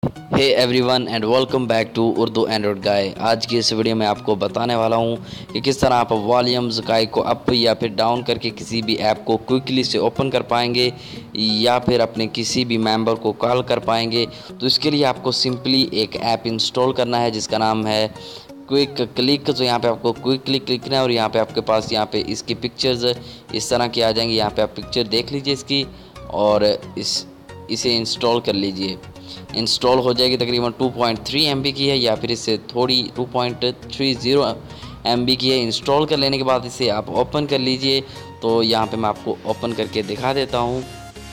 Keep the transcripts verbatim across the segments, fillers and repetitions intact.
Hey everyone and welcome back to Urdu android guy. आज की इस वीडियो में आपको बताने वाला हूं कि किस तरह आप वॉल्यूम्स गाय को अप या फिर डाउन करके किसी भी ऐप को क्विकली से ओपन कर पाएंगे या फिर अपने किसी भी मेंबर को कॉल कर पाएंगे। तो इसके लिए आपको सिंपली एक ऐप इंस्टॉल करना है जिसका नाम है क्विक क्लिक। तो यहाँ पे आपको क्विक क्लिक लिखना है और यहाँ पे आपके पास यहाँ पे इसकी पिक्चर्स इस तरह की आ जाएंगी। यहाँ पे आप पिक्चर देख लीजिए इसकी और इस इसे इंस्टॉल कर लीजिए। इंस्टॉल हो जाएगी, तकरीबन टू पॉइंट थ्री एम बी की है या फिर इससे थोड़ी two point three zero MB बी की है। इंस्टॉल कर लेने के बाद इसे आप ओपन कर लीजिए। तो यहाँ पे मैं आपको ओपन करके दिखा देता हूँ।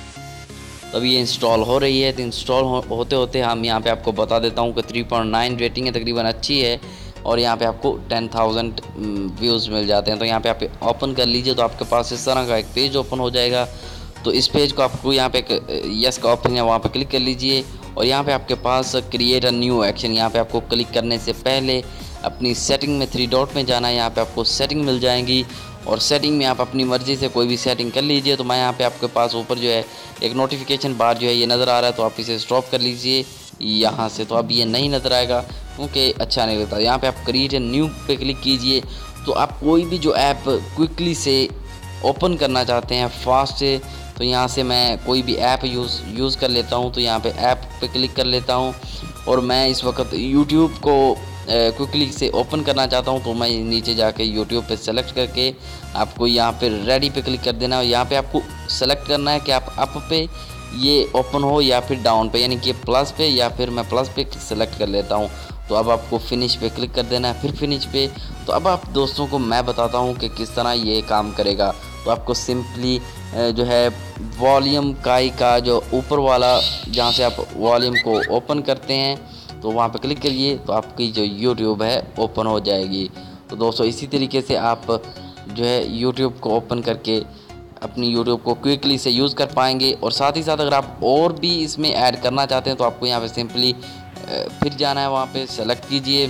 तब ये इंस्टॉल हो रही है। तो इंस्टॉल हो, होते होते हम यहाँ पे आपको बता देता हूँ कि थ्री पॉइंट नाइन रेटिंग है, तकरीबन अच्छी है और यहाँ पे आपको टेन थाउजेंड व्यूज़ मिल जाते हैं। तो यहाँ पे आप ओपन कर लीजिए तो आपके पास इस तरह का एक पेज ओपन हो जाएगा। तो इस पेज को आपको यहाँ पे एक यस का ऑप्शन है, वहाँ पे क्लिक कर लीजिए और यहाँ पे आपके पास क्रिएट अ न्यू एक्शन, यहाँ पे आपको क्लिक करने से पहले अपनी सेटिंग में थ्री डॉट में जाना है। यहाँ पे आपको सेटिंग मिल जाएंगी और सेटिंग में आप अपनी मर्ज़ी से कोई भी सेटिंग कर लीजिए। तो मैं यहाँ पे आपके पास ऊपर जो है एक नोटिफिकेशन बार जो है ये नज़र आ रहा है, तो आप इसे स्टॉप कर लीजिए यहाँ से। तो अब ये नहीं नज़र आएगा क्योंकि अच्छा नहीं लगता। यहाँ पे आप क्रिएट अ न्यू पे क्लिक कीजिए। तो आप कोई भी जो ऐप क्विकली से ओपन करना चाहते हैं फास्ट से, तो यहाँ से मैं कोई भी ऐप यूज़ यूज़ कर लेता हूँ। तो यहाँ पे ऐप पे क्लिक कर लेता हूँ और मैं इस वक्त यूट्यूब को क्विकली से ओपन करना चाहता हूँ। तो मैं नीचे जाके यूट्यूब पे सेलेक्ट करके आपको यहाँ पे रेडी पे क्लिक कर देना है। यहाँ पे आपको सेलेक्ट करना है कि आप अप पे ये ओपन हो या फिर डाउन पे, यानी कि प्लस पे, या फिर मैं प्लस पे सेलेक्ट कर लेता हूँ। तो अब आपको फिनिश पे क्लिक कर देना है, फिर फिनिश पे। तो अब आप दोस्तों को मैं बताता हूँ कि किस तरह ये काम करेगा। तो आपको सिंपली जो है वॉल्यूम काई का जो ऊपर वाला जहाँ से आप वॉल्यूम को ओपन करते हैं तो वहाँ पे क्लिक करिए तो आपकी जो यूट्यूब है ओपन हो जाएगी। तो दोस्तों इसी तरीके से आप जो है यूट्यूब को ओपन करके अपनी यूट्यूब को क्विकली से यूज़ कर पाएंगे। और साथ ही साथ अगर आप और भी इसमें ऐड करना चाहते हैं तो आपको यहाँ पे सिंपली फिर जाना है, वहाँ पे सेलेक्ट कीजिए।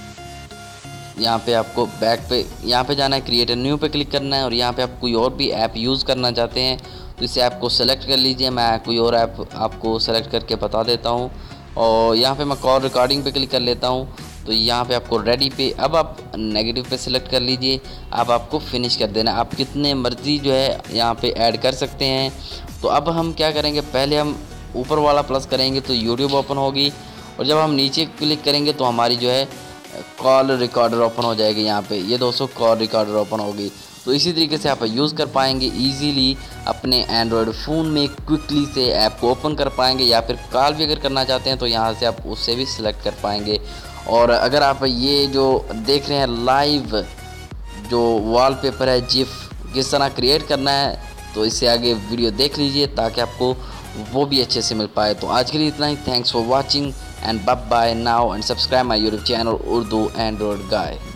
यहाँ पे आपको बैक पे यहाँ पे जाना है, क्रिएट अ न्यू पे क्लिक करना है और यहाँ पे आप कोई और भी ऐप यूज़ करना चाहते हैं तो इसे ऐप को सेलेक्ट कर लीजिए। मैं कोई और ऐप आपको सेलेक्ट करके बता देता हूँ और यहाँ पे मैं कॉल रिकॉर्डिंग पे क्लिक कर लेता हूँ। तो यहाँ पे आपको रेडी पे, अब आप नेगेटिव पे सिलेक्ट कर लीजिए। अब आपको फिनिश कर देना। आप कितने मर्ज़ी जो है यहाँ पे ऐड कर सकते हैं। तो अब हम क्या करेंगे, पहले हम ऊपर वाला प्लस करेंगे तो यूट्यूब ओपन होगी और जब हम नीचे क्लिक करेंगे तो हमारी जो है कॉल रिकॉर्डर ओपन हो जाएगी। यहाँ पे ये दोस्तों कॉल रिकॉर्डर ओपन होगी। तो इसी तरीके से आप यूज़ कर पाएंगे इजीली अपने एंड्रॉयड फ़ोन में, क्विकली से ऐप को ओपन कर पाएंगे या फिर कॉल भी अगर करना चाहते हैं तो यहाँ से आप उससे भी सिलेक्ट कर पाएंगे। और अगर आप ये जो देख रहे हैं लाइव जो वॉलपेपर है जिफ किस तरह क्रिएट करना है, तो इससे आगे वीडियो देख लीजिए ताकि आपको वो भी अच्छे से मिल पाए। तो आज के लिए इतना ही। Thanks for watching and bye bye now and subscribe my YouTube channel Urdu Android Guy।